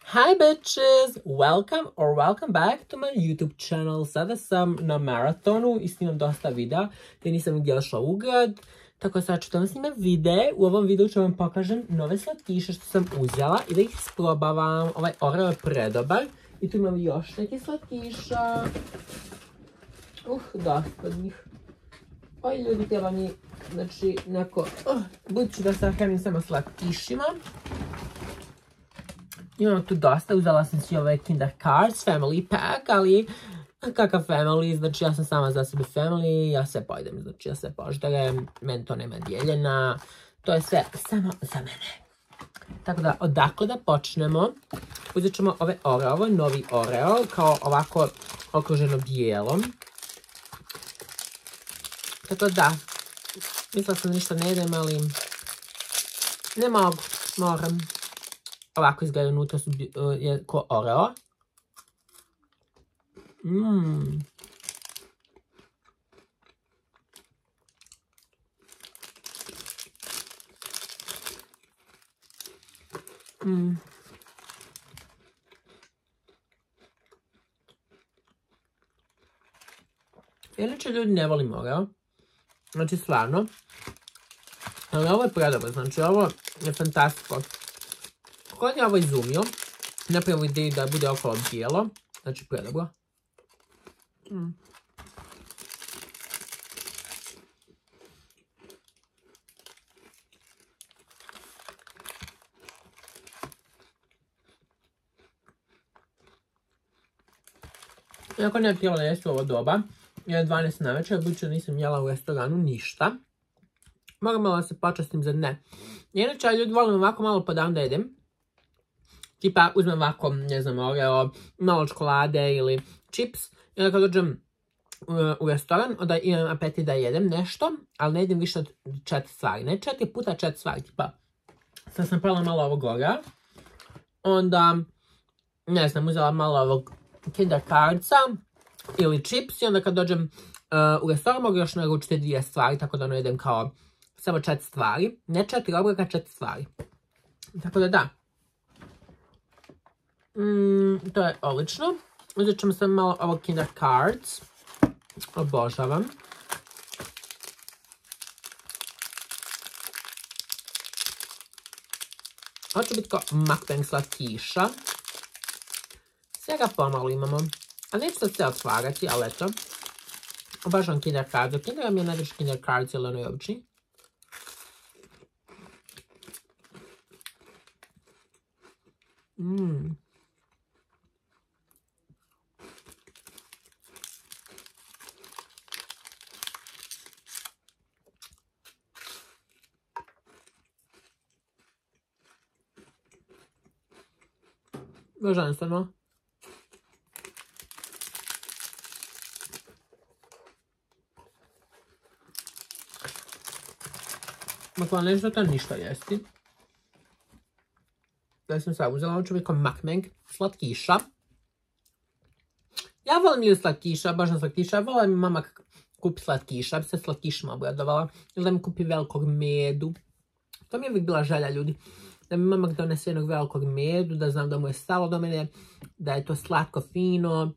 Hi bitches! Welcome back to my YouTube channel. Sada sam na maratonu i snimam dosta videa gdje nisam nigdje došla u grad. Tako sad ću da vam snimam videe. U ovom videu ću vam pokažem nove slatkiše što sam uzela i da ih isprobavam. Ovaj Oreo je predobar. I tu imam još neki slatkiša. Dosta od njih. Oj ljudi, treba mi, znači, neko... budući da se hranim samo slatkišima. Imam tu dosta, uzela sam si ove Kinder Cards Family Pack, ali kakav family, znači ja sam sama za sebe family, ja se pojedem, znači ja se požderem, meni to nema dijeljena, to je sve samo za mene. Tako da, odakle da počnemo, uzet ćemo ove Oreo, ovo je novi Oreo, kao ovako okruženo bijelom. Tako da, mislila sam ništa ne jedem, ali ne mogu, moram. Ovako izgleda, unutra je ko Oreo. Inače ljudi ne volim Oreo. Znači stvarno. Ali ovo je predobar, znači ovo je fantastično. Kod je ovo izumio, napravimo ideju da bude okolo bijelo, znači predobro. Iako ne htjela jesti u ovo doba, je 12 na večer, budući da nisam jela u restoranu ništa. Moram malo da se počastim za dne. Inače, ljudi volim ovako malo po dan da jedem. Tipa uzmem ovako, ne znam, Oreo, malo čokolade ili čips. I onda kad dođem u restoran, onda imam apetit da jedem nešto, ali ne jedem više od 4 stvari. Ne 4 puta 4 stvari, tipa. Sad sam pala malo ovog Orea. Onda, ne znam, uzela malo ovog Kinder Cardsa ili čips. I onda kad dođem u restoran mogu još naručiti 2 stvari, tako da ono jedem kao samo 4 stvari. Ne 4 obroka, 4 stvari. Tako da da. To je odlično. Uzet ćemo sam malo ovog Kinder Cards. Obožavam. Ovo će biti kao mukbang slatkiša. Svega pomalo imamo. A neću sad sve otvarati, ali eto. Obožavam Kinder Cards. Od Kindera mi je najviše Kinder Cards, ili onoj obični. Božanstveno. Dakle, neću to ništa jesti. Da sam sad uzela, ovo ću biti kao mukbang slatkiša. Ja volim ili slatkiša, baš slatkiša. Volim mi mama kupi slatkiša, bi se slatkišima obradovala. Ili da mi kupi velikog medu. To mi je uvijek bila želja, ljudi. Da mi mama donese jednog velikog medu, da znam da mu je stalo do mene, da je to slatko, fino.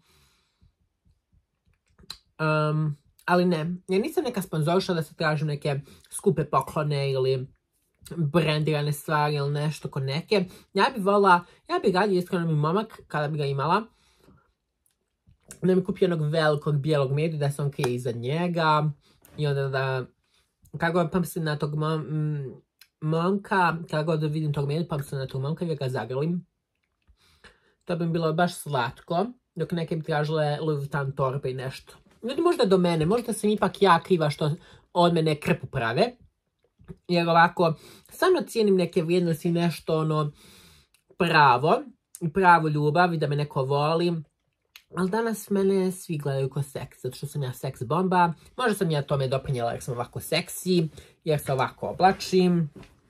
Ali ne, ja nisam neka sponzorša da se tražim neke skupe poklone ili brendirane stvari ili nešto ko neke. Ja bi radila iskreno mi momak, kada bi ga imala, da mi kupi jednog velikog bijelog medu, da sam krije iza njega. I onda da, kako pamsim na tog momka, kada god vidim tog medu, pamsim na tog momka i ga zagrlim. To bi mi bilo baš slatko, dok neke bi tražile Louis Vuitton torbe i nešto. Ljudi, možda do mene, možda sam ipak ja kriva što od mene krpu prave. Jer ovako, samo cijenim neke vrijednosti, nešto ono pravo, i pravu ljubav i da me neko voli. Ali danas mene svi gledaju ko seks, zato što sam ja seks bomba. Možda sam ja tome doprinjela jer sam ovako seksi, jer se ovako oblačim.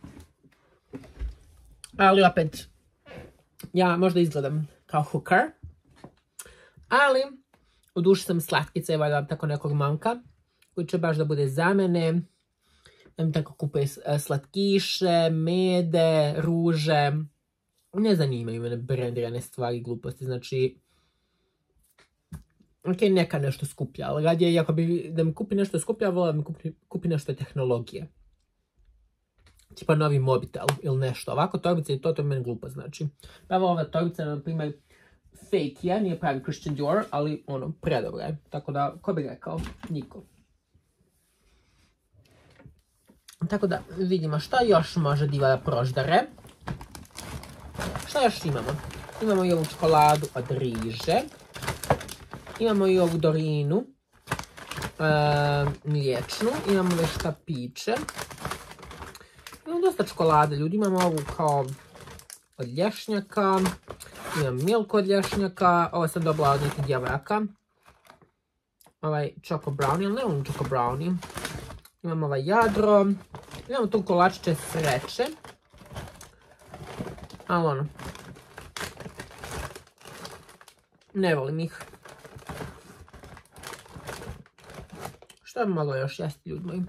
Ali opet, ja možda izgledam kao hooker. Ali, u duši sam slatkica i valjda tako nekog momka, koji će baš da bude za mene. Da mi tako kupuje slatkiše, mede, ruže. Ne zanimaju mene brendirane stvari, gluposti, znači... Ok, neka nešto skuplja, ali radije, ako bi da mi kupi nešto skuplja, volim da mi kupi nešto tehnologije. Tipa novi mobitel ili nešto. Ovako torbica i to je meni glupo, znači. Evo ova torbica, na primjer, fake je, nije pravi Christian Dior, ali ono, predobra je. Tako da, ko bi rekao? Niko. Tako da, vidimo šta još može diva da proždare. Šta još imamo? Imamo i ovu čokoladu od Riže. Imamo i ovu Dorinu. Mliječnu. Imamo već štapiće. Imamo dosta čokolade, ljudi. Imamo ovu kao od lješnjaka. Imam milk od lješnjaka. Ovo sam dobila od nekih djevojaka. Ovaj choco brownie, ali ne on choco brownie. Imamo ovaj jadro. Imamo tu kolačiće sreće. Ali ono. Ne volim ih. Šta bi mogla još jesti, ljudi moji?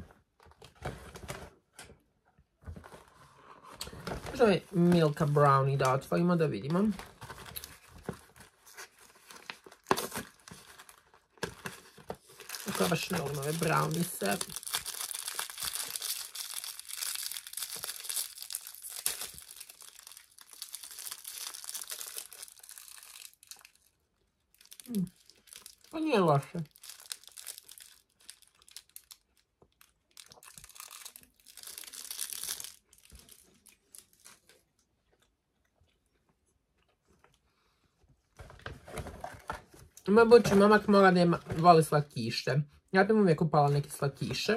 Možda ovaj Milka brownie da otvorimo, da vidimo. Kako baš ne volim ove browniese. Pa nije loše. Moj budući momak mora da voli slatkiše. Ja bi mu uvijek kupala neke slatkiše.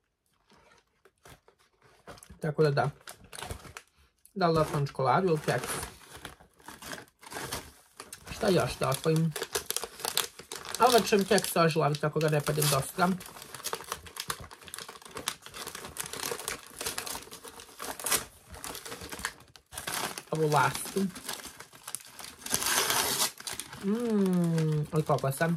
Tako da da. Da li da otvorim čokoladu ili keks? Šta još da otvorim? Ovo ću keks ožilaviti ako ga ne padim dosta. Ovu lastu. Od kokosa.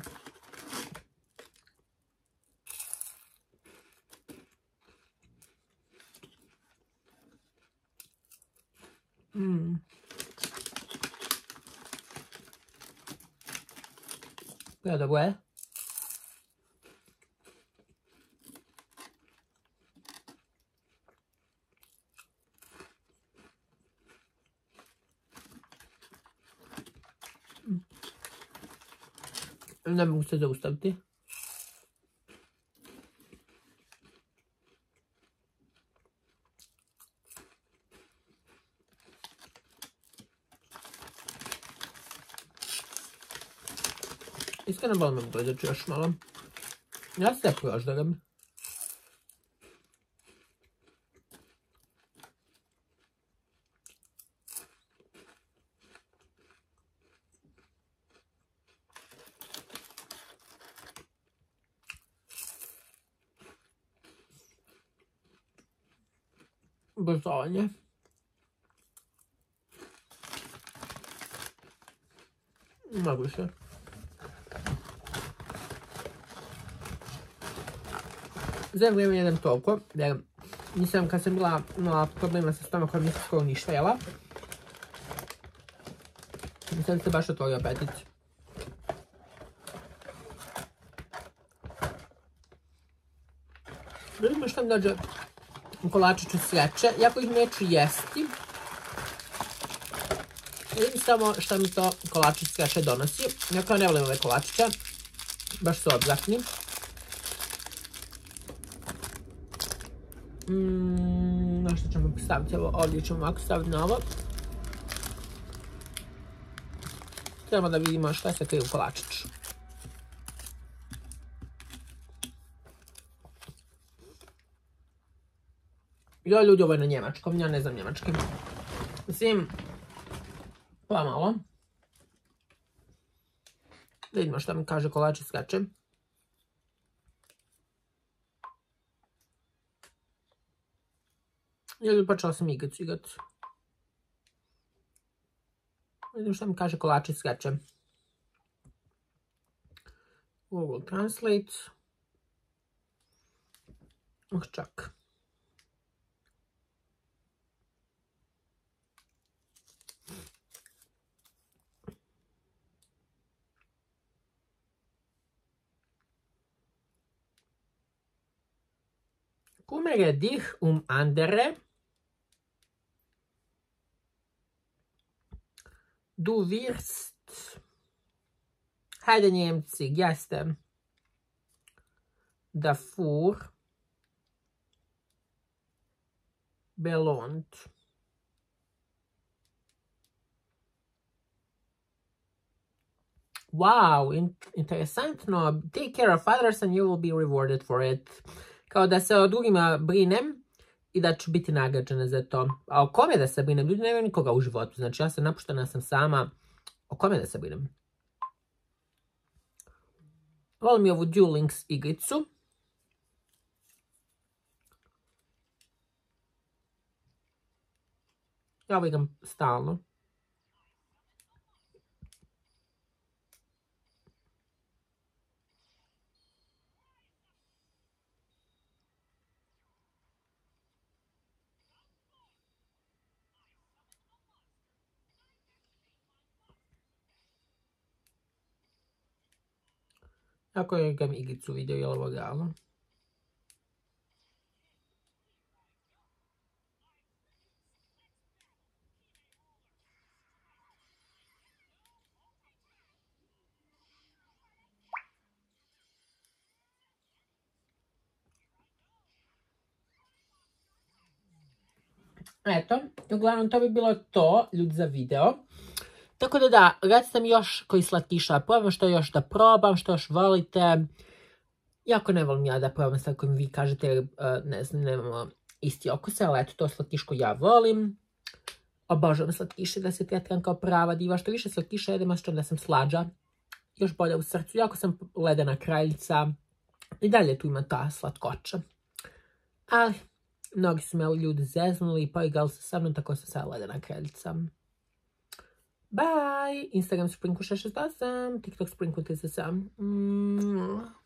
Dobro je. Ne mogu se zaustaviti. Iskreno bol me gledat još malo. Ja se proždaram. Brzanje. Mogu se. Za vrijeme jedem toliko, jer nisam, kad sam imala problema sa stomakom, nisam skoro ništa jela. I sad se baš otvorio apetit. Vidimo što mi dođe u kolačiću sreće, iako ih neću jesti. Vidim samo što mi to kolačić sreće donosi. Iako ne volim ove kolačiće, baš su odvratni. Na što ćemo staviti ovo? Ovdje ćemo ovako staviti na ovo. Trebamo da vidimo šta se krije u kolačiću. Joj, ljudi, ovo je na njemačkom, ja ne znam njemački. Mislim, pomalo. Da vidimo šta mi kaže kolačić sreće. Ja počela sam igat. Vidim što mi kaže kolačić sreće. Google Translate. Čak. mir dich andere. Du wirst. Hajde Njemci, jeste. Dafür belohnt. Wow, interesantno. Take care of others and you will be rewarded for it. Kao da se o drugima brinem i da ću biti nagrađena za to. A o kome da se brinem? Ljudi nemaju nikoga u životu. Znači ja sam napuštena, sam sama. O kome da se brinem? Volim i ovu Duel Links igricu. Ja ovo igram stalno. Ako je igram igricu video, je li ovo realno? Eto, uglavnom to bi bilo to, ljudi, za video. Tako da, recite mi još koji slatkiša probam, što još da probam, što još volite. Jako ne volim ja da probam sad kojim vi kažete, ne znam, nemamo isti okuse, ali eto, to slatkiško ja volim. Obožavam slatkiše, da se tretiram kao prava diva. Što više slatkiša jedem, što da sam slađa. Još bolje u srcu, jako sam ledena kraljica. I dalje tu ima ta slatkoća. Ali, mnogi su me ljudi zeznuli i poigrali se sa mnom, tako sam sad ledena kraljica. Bye! Instagram Sprinkle 668, TikTok Sprinkle 37.